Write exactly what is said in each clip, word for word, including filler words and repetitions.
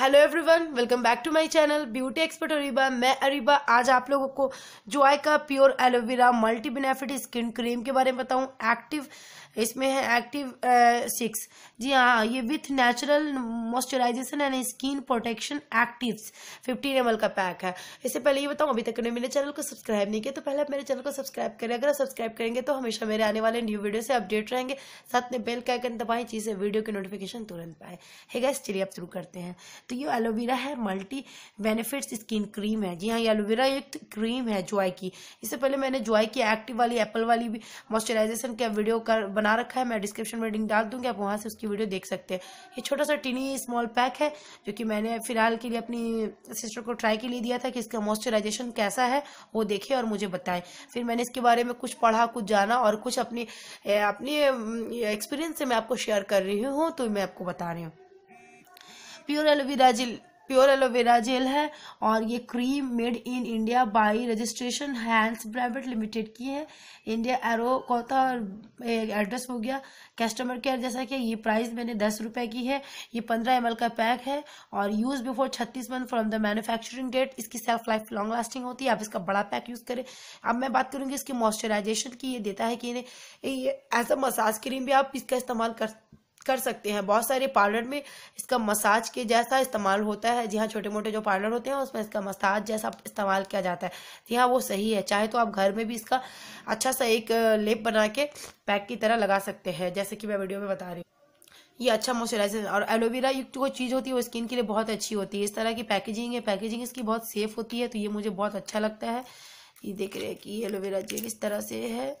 Hello everyone, welcome back to my channel beauty expert Ariba. मैं अरीबा आज आप लोगों को जॉय का pure aloe vera multi benefit skin cream के बारे में बताऊं। एक्टिव इसमें है एक्टिव सिक्स। जी हाँ, ये with natural moisturisation and skin protection actives fifteen M L का पैक है। इससे पहले ये बताऊं, अभी तक ने मेरे चैनल को सब्सक्राइब नहीं किया तो पहले आप मेरे चैनल को सब्सक्राइब करें। अगर आप सब्सक्राइब करेंगे तो हमेशा मेरे आने वाले न्यू वीडियो से अपडेट रहेंगे। साथ में बेल का आइकन दबाएं जिससे वीडियो की नोटिफिकेशन तुरंत पाए। हे गाइस, चलिए आप शुरू करते हैं। तो ये एलोवेरा है मल्टी बेनिफिट्स स्किन क्रीम है। जी हाँ, ये एलोवेरा एक क्रीम है जॉय की। इससे पहले मैंने जॉय की एक्टिव वाली एप्पल वाली भी मॉइस्चराइजेशन का वीडियो कर बना रखा है। मैं डिस्क्रिप्शन में लिंक डाल दूंगी, आप वहां से उसकी वीडियो देख सकते हैं। ये छोटा सा टीनी स्मॉल पैक है जो कि मैंने फिलहाल के लिए अपनी सिस्टर को ट्राई के लिए दिया था कि इसका मॉइस्चराइजेशन कैसा है वो देखे और मुझे बताएं। फिर मैंने इसके बारे में कुछ पढ़ा, कुछ जाना और कुछ अपनी अपनी एक्सपीरियंस से मैं आपको शेयर कर रही हूँ, तो मैं आपको बता रही हूँ। Pure aloe vera gel pure aloe vera gel है और ये cream made in India by registration hands private limited की है। इंडिया एरो कोता एड्रेस हो गया कस्टमर केयर। जैसा कि ये प्राइस मैंने दस रुपए की है। ये पंद्रह एम एल का पैक है और यूज बिफोर छत्तीस month from the manufacturing date. इसकी सेल्फ लाइफ लॉन्ग लास्टिंग होती है। आप इसका बड़ा पैक यूज करें। अब मैं बात करूंगी इसकी मॉइस्चराइजेशन की। ये देता है कि एज अ मसाज क्रीम भी आप इसका इस्तेमाल कर कर सकते हैं। बहुत सारे पार्लर में इसका मसाज के जैसा इस्तेमाल होता है। जी हाँ, छोटे मोटे जो पार्लर होते हैं उसमें इसका मसाज जैसा इस्तेमाल किया जाता है। जी हाँ, वो सही है। चाहे तो आप घर में भी इसका अच्छा सा एक लेप बना के पैक की तरह लगा सकते हैं, जैसे कि मैं वीडियो में बता रही हूँ। ये अच्छा मॉइस्चराइजर और एलोवेरा युक्त कोई चीज़ होती है वो स्किन के लिए बहुत अच्छी होती है। इस तरह की पैकेजिंग है, पैकेजिंग इसकी बहुत सेफ होती है, तो ये मुझे बहुत अच्छा लगता है। ये देख रहे हैं कि एलोवेरा जेल इस तरह से है।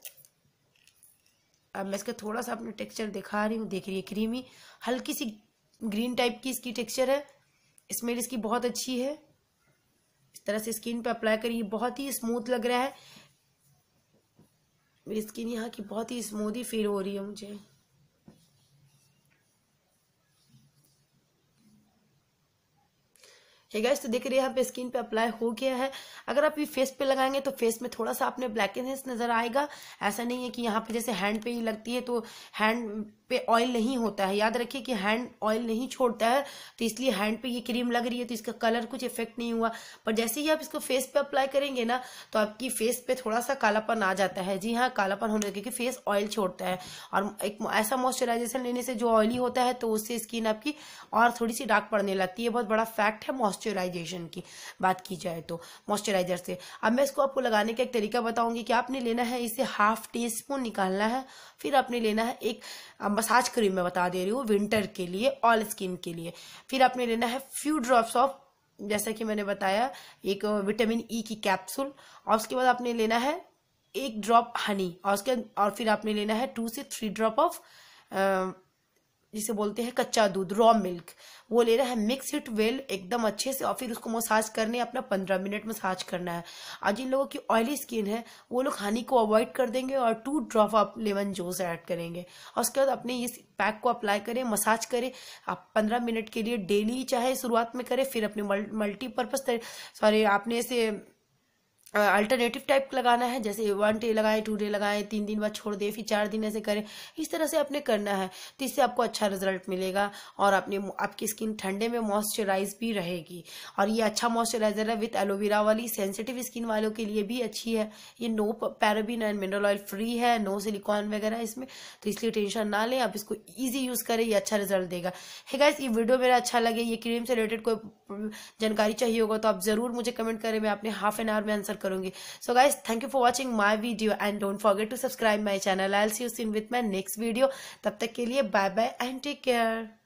अब मैं इसका थोड़ा सा अपने टेक्सचर दिखा रही हूँ। देख रही है, क्रीमी हल्की सी ग्रीन टाइप की इसकी टेक्सचर है। स्मेल इसकी बहुत अच्छी है। इस तरह से स्किन पे अप्लाई करिए, बहुत ही स्मूथ लग रहा है। मेरी स्किन यहाँ की बहुत ही स्मूथ फील हो रही है मुझे। हे गाइस, तो देख रहे हैं यहाँ पे स्किन पे अप्लाई हो गया है। अगर आप ये फेस पे लगाएंगे तो फेस में थोड़ा सा आपने ब्लैकनेस नजर आएगा। ऐसा नहीं है कि यहाँ पे जैसे हैंड पे ही लगती है तो हैंड पे ऑयल नहीं होता है। याद रखिए कि हैंड ऑयल नहीं छोड़ता है, तो इसलिए हैंड पे ये क्रीम लग रही है तो इसका कलर कुछ इफेक्ट नहीं हुआ। पर जैसे ही आप इसको फेस पे अप्लाई करेंगे ना तो आपकी फेस पे थोड़ा सा कालापन आ जाता है। जी हाँ, कालापन होने लगे, क्योंकि फेस ऑयल छोड़ता है और एक ऐसा मॉइस्चराइजेशन लेने से जो ऑयली होता है तो उससे स्किन आपकी और थोड़ी सी डार्क पड़ने लगती है। बहुत बड़ा फैक्ट है मॉइस्चराइजेशन की बात की जाए तो मॉइस्चराइजर से। अब मैं इसको आपको लगाने का एक तरीका बताऊंगी कि आपने लेना है, इसे हाफ टी स्पून निकालना है। फिर आपने लेना है एक मसाज क्रीम, में बता दे रही हूँ विंटर के लिए, ऑल स्किन के लिए। फिर आपने लेना है फ्यू ड्रॉप्स ऑफ, जैसा कि मैंने बताया, एक विटामिन ई की कैप्सूल। और उसके बाद आपने लेना है एक ड्रॉप हनी और उसके और फिर आपने लेना है टू से थ्री ड्रॉप ऑफ जिसे बोलते हैं कच्चा दूध, रॉ मिल्क। वो लेना है, मिक्स इट वेल एकदम अच्छे से और फिर उसको मसाज करने अपना पंद्रह मिनट मसाज करना है। और जिन लोगों की ऑयली स्किन है वो लोग हनी को अवॉइड कर देंगे और two drop of lemon juice add करेंगे। और उसके बाद अपने इस पैक को अप्लाई करें, मसाज करें आप पंद्रह मिनट के लिए डेली, चाहे शुरुआत में करें। फिर अपने मल्टीपर्पज सॉरी आपने इसे अल्टरनेटिव टाइप लगाना है, जैसे वन डे लगाएं, टू डे लगाएं, तीन दिन बाद छोड़ दे, फिर चार दिन ऐसे करें। इस तरह से आपने करना है तो इससे आपको अच्छा रिजल्ट मिलेगा और अपने आपकी स्किन ठंडे में मॉइस्चराइज भी रहेगी। और ये अच्छा मॉइस्चराइजर है विथ एलोवेरा वाली, सेंसिटिव स्किन वालों के लिए भी अच्छी है। ये no paraben and mineral oil free है, नो सिलिकॉन वगैरह इसमें, तो इसलिए टेंशन ना लें, आप इसको ईजी यूज करें, ये अच्छा रिजल्ट देगा। हे गाइस, ये वीडियो मेरा अच्छा लगे, ये क्रीम से रिलेटेड कोई जानकारी चाहिए होगा तो आप जरूर मुझे कमेंट करें, मैं अपने हाफ एन आवर में आंसर करूंगी। So guys, thank you for watching my video and don't forget to subscribe my channel. I'll see you soon with my next video. तब तक के लिए bye bye and take care.